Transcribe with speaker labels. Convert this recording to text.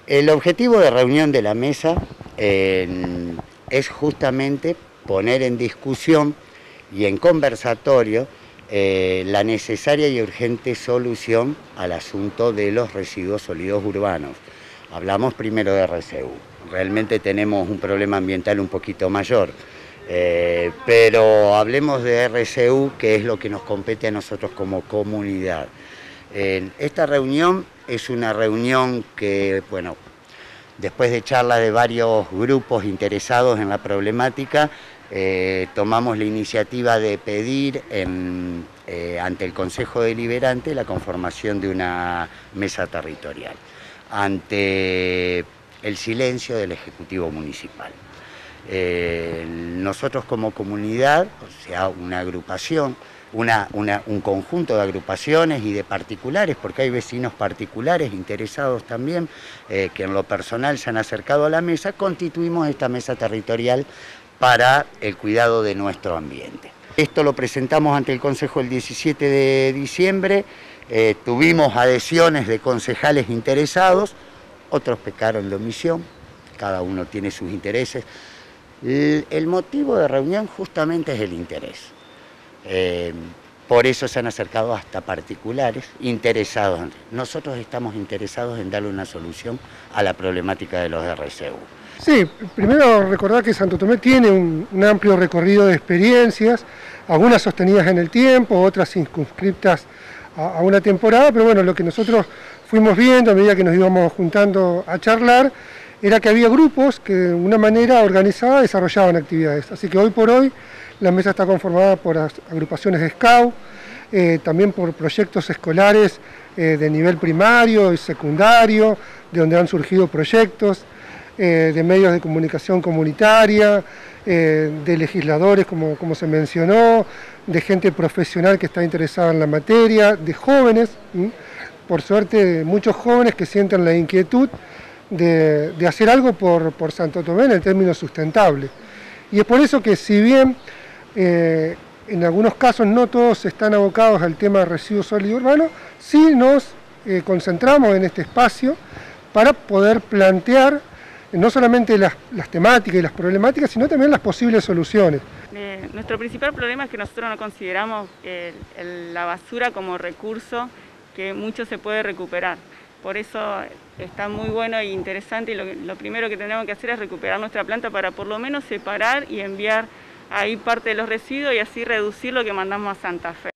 Speaker 1: El objetivo de reunión de la mesa es justamente poner en discusión y en conversatorio la necesaria y urgente solución al asunto de los residuos sólidos urbanos. Hablamos primero de RCU. Realmente tenemos un problema ambiental un poquito mayor, pero hablemos de RCU, que es lo que nos compete a nosotros como comunidad. Esta reunión es una reunión que, bueno, después de charlas de varios grupos interesados en la problemática, tomamos la iniciativa de pedir ante el Consejo Deliberante la conformación de una mesa territorial, ante el silencio del Ejecutivo Municipal. Nosotros como comunidad, o sea, una agrupación, un conjunto de agrupaciones y de particulares, porque hay vecinos particulares interesados también, que en lo personal se han acercado a la mesa, constituimos esta mesa territorial para el cuidado de nuestro ambiente. Esto lo presentamos ante el Consejo el 17 de diciembre, tuvimos adhesiones de concejales interesados, otros pecaron de omisión, cada uno tiene sus intereses. El motivo de reunión justamente es el interés. Por eso se han acercado hasta particulares interesados. Nosotros estamos interesados en darle una solución a la problemática de los RCU.
Speaker 2: Sí, primero recordar que Santo Tomé tiene un amplio recorrido de experiencias, algunas sostenidas en el tiempo, otras circunscriptas a una temporada, pero bueno, lo que nosotros fuimos viendo a medida que nos íbamos juntando a charlar, era que había grupos que de una manera organizada desarrollaban actividades. Así que hoy por hoy la mesa está conformada por agrupaciones de scout, también por proyectos escolares de nivel primario y secundario, de donde han surgido proyectos, de medios de comunicación comunitaria, de legisladores, como se mencionó, de gente profesional que está interesada en la materia, de jóvenes, por suerte muchos jóvenes que sienten la inquietud de hacer algo por Santo Tomé en el término sustentable. Y es por eso que si bien en algunos casos no todos están abocados al tema de residuos sólidos urbanos, sí nos concentramos en este espacio para poder plantear no solamente las temáticas y las problemáticas, sino también las posibles soluciones.
Speaker 3: Nuestro principal problema es que nosotros no consideramos la basura como recurso que mucho se puede recuperar. Por eso está muy bueno e interesante, y lo primero que tenemos que hacer es recuperar nuestra planta para por lo menos separar y enviar ahí parte de los residuos y así reducir lo que mandamos a Santa Fe.